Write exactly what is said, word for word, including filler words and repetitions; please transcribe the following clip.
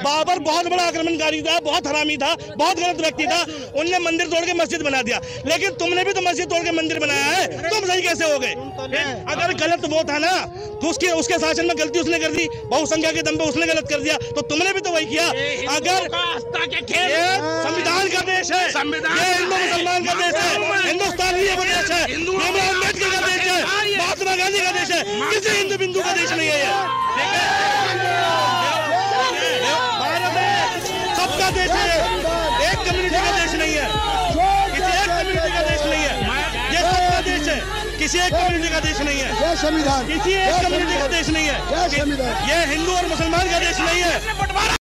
बाबर बहुत बड़ा आक्रमणकारी था, बहुत हरामी था, बहुत गलत व्यक्ति था। उनने मंदिर तोड़ के मस्जिद बना दिया, लेकिन तुमने भी तो मस्जिद तोड़ के मंदिर बनाया है, तुम सही कैसे हो गए? अगर गलत वो था ना तो उसके उसके शासन में गलती उसने कर दी, बहुसंख्या के दम पे उसने गलत कर दिया, तो तुमने भी तो वही किया। अगर ये संविधान का देश है, ये हिंदू मुसलमान का देश है, हिंदुस्तान ही वो देश है, अम्बेडकर का देश है, महात्मा गांधी का देश है, किसी हिंदू बिंदु का देश नहीं है। भारत सबका देश है, एक कम्युनिटी का देश नहीं है, किसी एक कम्युनिटी का देश नहीं है, ये सबका देश है, किसी एक कम्युनिटी का देश नहीं है, संविधान किसी एक कम्युनिटी का देश नहीं है, ये हिंदू और मुसलमान का देश नहीं है।